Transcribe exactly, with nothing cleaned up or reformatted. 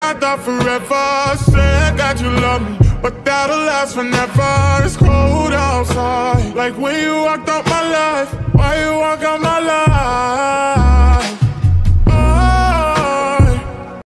I thought forever. Said that you love me, but that'll last forever. It's cold outside, like when you walked out my life. Why you walk out my life?